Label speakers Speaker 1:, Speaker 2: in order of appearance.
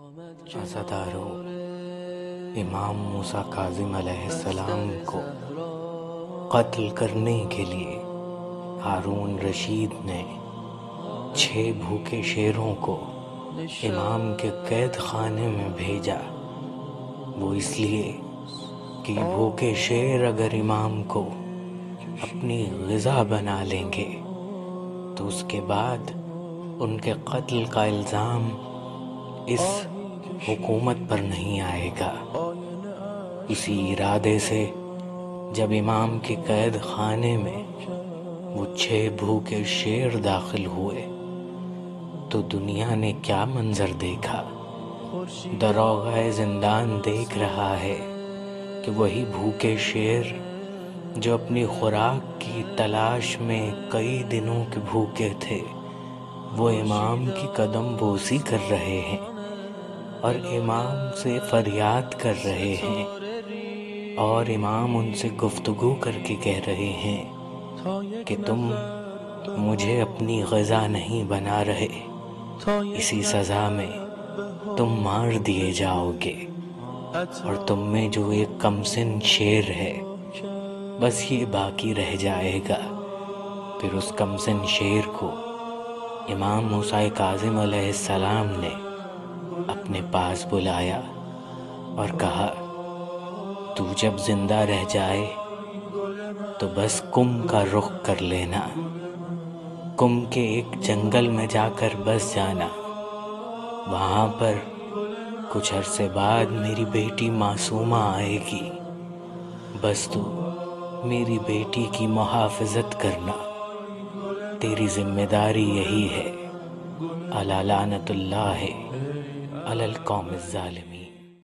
Speaker 1: عزادارو، امام موسیٰ کاظم علیہ السلام کو قتل کرنے کے لیے ہارون رشید نے 6 بھوکے شیروں کو امام کے قید خانے میں بھیجا۔ وہ اس لیے کہ بھوکے شیر اگر امام کو اپنی غذا بنا لیں گے تو اس کے بعد ان کے قتل کا الزام اس حکومت پر نہیں آئے گا۔ اسی ارادے سے جب امام کے قید خانے میں وہ 6 بھوکے شیر داخل ہوئے تو دنیا نے کیا منظر دیکھا۔ داروغہ زندان دیکھ رہا ہے کہ وہی بھوکے شیر جو اپنی خوراک کی تلاش میں کئی دنوں کے بھوکے تھے، وہ امام کی قدم بوسی کر رہے ہیں اور امام سے فریاد کر رہے ہیں، اور امام ان سے گفتگو کر کے کہہ رہے ہیں کہ تم مجھے اپنی غذا نہیں بنا رہے، اسی سزا میں تم مار دیے جاؤ گے، اور تم میں جو ایک کمسن شیر ہے بس یہ باقی رہ جائے گا۔ پھر اس کمسن شیر کو امام موسیٰ کاظم علیہ السلام نے اپنے پاس بلایا اور کہا، تو جب زندہ رہ جائے تو بس کم کا رخ کر لینا، کم کے ایک جنگل میں جا کر بس جانا، وہاں پر کچھ عرصے بعد میری بیٹی معصومہ آئے گی، بس تو میری بیٹی کی محافظت کرنا، تیری ذمہ داری یہی ہے۔ الا لعنت اللہ علی القوم الظالمین۔